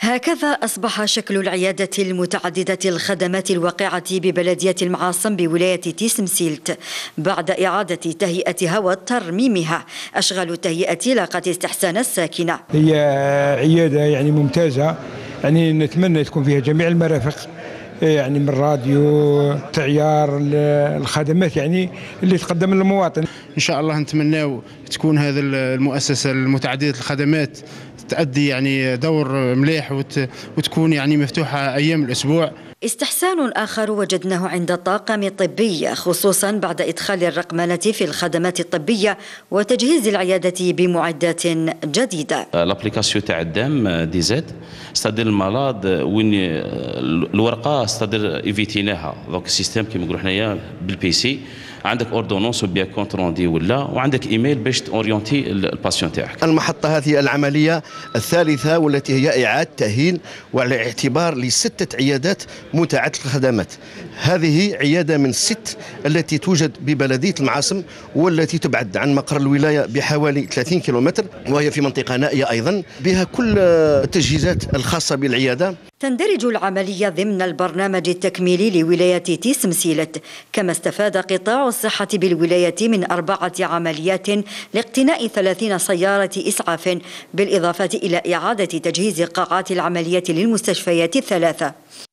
هكذا أصبح شكل العيادة المتعددة الخدمات الواقعة ببلدية المعاصم بولاية تيسمسيلت بعد إعادة تهيئتها وترميمها. أشغال التهيئة لاقت استحسان الساكنة. هي عيادة ممتازة، نتمنى تكون فيها جميع المرافق، من الراديو، تعيار، الخدمات اللي تقدم للمواطن. إن شاء الله نتمناو تكون هذه المؤسسة المتعددة الخدمات تؤدي دور مليح وتكون مفتوحة أيام الأسبوع. استحسان آخر وجدناه عند الطاقم الطبي، خصوصا بعد إدخال الرقمنة في الخدمات الطبية وتجهيز العيادة بمعدات جديدة. الابليكاسيون تاع الدام دي زد ستادير المرض وين الورقة ستادير ايفيتيناها، دونك السيستم كيما نقولوا حنايا بالبي سي، عندك اوردونونس وبيان كونت روندي وعندك ايميل باش تورينتي الباسيون تاعك. المحطة هذه العملية الثالثة والتي هي إعادة تأهيل وعلى اعتبار لستة عيادات متعددة الخدمات. هذه عيادة من 6 التي توجد ببلدية المعاصم والتي تبعد عن مقر الولاية بحوالي 30 كيلومتر، وهي في منطقة نائية أيضا بها كل التجهيزات الخاصة بالعيادة. تندرج العملية ضمن البرنامج التكميلي لولاية تيسمسيلت، كما استفاد قطاع الصحة بالولاية من 4 عمليات لاقتناء 30 سيارة إسعاف، بالإضافة إلى إعادة تجهيز قاعات العمليات للمستشفيات 3.